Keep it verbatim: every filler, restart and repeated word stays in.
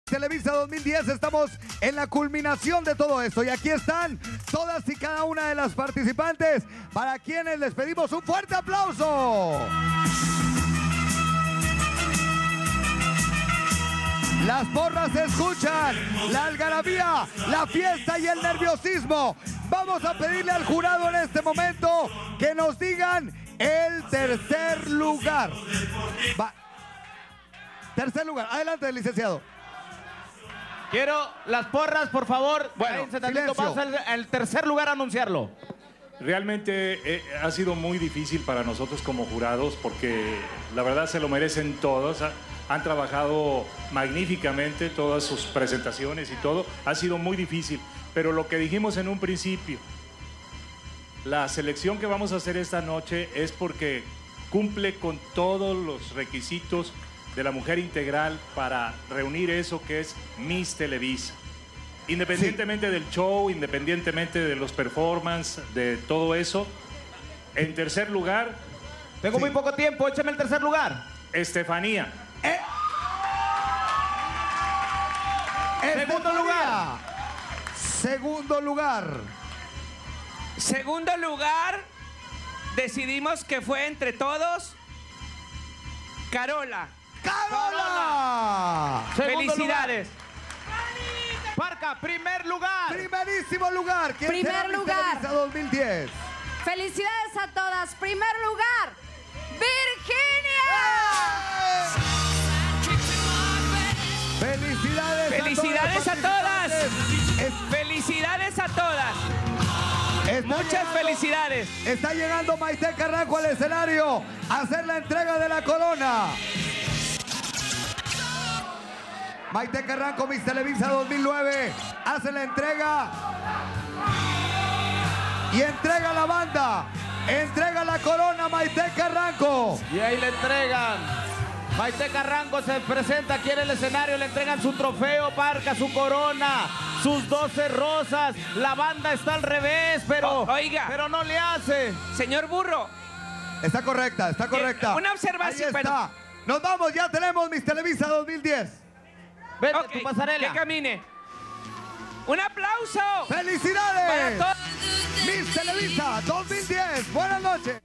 Televisa dos mil diez, estamos en la culminación de todo esto y aquí están todas y cada una de las participantes para quienes les pedimos un fuerte aplauso. Las porras se escuchan, la algarabía, la fiesta y el nerviosismo. Vamos a pedirle al jurado en este momento que nos digan el tercer lugar. Va. Tercer lugar, adelante, licenciado. Quiero las porras, por favor. Bueno, Vamos al el tercer lugar a anunciarlo. Realmente eh, ha sido muy difícil para nosotros como jurados porque la verdad se lo merecen todos. Ha, han trabajado magníficamente todas sus presentaciones y todo. Ha sido muy difícil, pero lo que dijimos en un principio, la selección que vamos a hacer esta noche es porque cumple con todos los requisitos de la mujer integral para reunir eso que es Miss Televisa. Independientemente sí. del show, independientemente de los performances, de todo eso. En tercer lugar... Tengo sí. muy poco tiempo, échame el tercer lugar. Estefanía. Eh. Segundo lugar. Segundo lugar. Segundo lugar, decidimos que fue entre todos Carola. ¡Carola! Felicidades. Lugar. Parca, primer lugar. Primerísimo lugar. ¿Quién Primer será Miss lugar. Televisa dos mil diez? Felicidades a todas. Primer lugar, Virginia. Felicidades, Felicidades a todas. Felicidades a todas. Está Muchas llegando, felicidades. Está llegando Maite Carranco al escenario a hacer la entrega de la corona. Maite Carranco, Miss Televisa dos mil nueve, hace la entrega y entrega la banda. Entrega la corona Maite Carranco. Y ahí le entregan. Maite Carranco se presenta aquí en el escenario, le entregan su trofeo, Parca, su corona, sus doce rosas. La banda está al revés, pero, O, oiga, pero no le hace. Señor Burro. Está correcta, está correcta. Una observación. Ahí está. Nos vamos, ya tenemos Miss Televisa dos mil diez. Vete, Ok, tu pasarela. que camine. Un aplauso. ¡Felicidades! Para todos. Miss Televisa dos mil diez. Buenas noches.